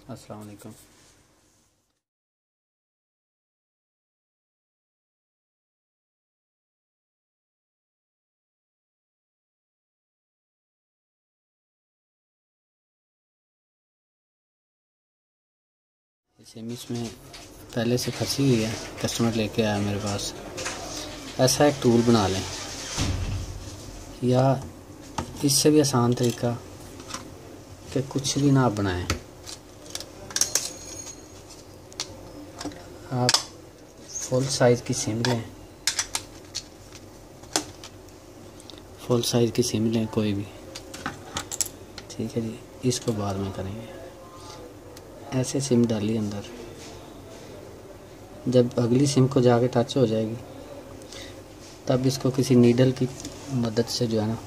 अस्सलाम वालेकुम। सिम इसमें पहले से फंसी हुई है, कस्टमर लेके आया मेरे पास। ऐसा एक टूल बना लें, या इससे भी आसान तरीका कि कुछ भी ना आप बनाएं। आप फुल साइज़ की सिम लें, फुल साइज़ की सिम लें कोई भी, ठीक है जी। इसको बाद में करेंगे। ऐसे सिम डालिए अंदर, जब अगली सिम को जाके टच हो जाएगी तब इसको किसी नीडल की मदद से जो है ना,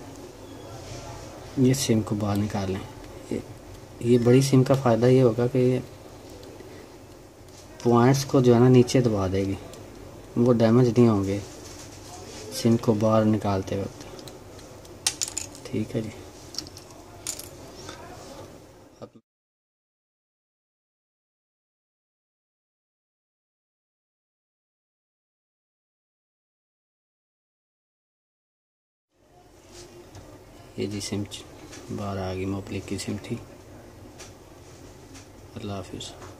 ये सिम को बाहर निकालें। ये बड़ी सिम का फ़ायदा ये होगा कि ये पॉइंट्स को जो है ना नीचे दबा देगी, वो डैमेज नहीं होंगे सिम को बाहर निकालते वक्त, ठीक है जी। अब ये जी सिम बाहर आ गई, मोबाइल की सिम थी। अल्लाह हाफिज़।